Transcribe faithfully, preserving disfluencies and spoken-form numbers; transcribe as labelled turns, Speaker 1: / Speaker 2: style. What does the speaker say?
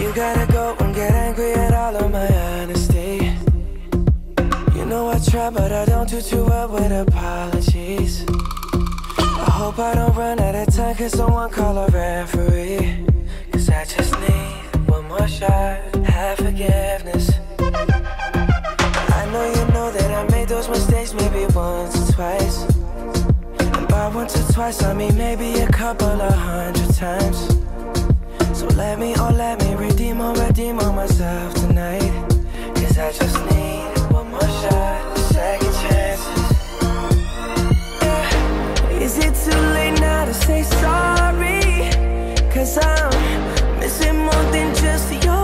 Speaker 1: You gotta go and get angry at all of my honesty. You know I try, but I don't do too well with apologies. I hope I don't run out of time, cause someone call a referee. Cause I just need one more shot, have forgiveness. I know you know that I made those mistakes maybe once or twice. And by once or twice I mean maybe a couple of hundred times. So let me, oh let me redeem or redeem on myself tonight. Cause I just need one more shot, second chances. Yeah. Is it too late now to say sorry? Cause I'm missing more than just your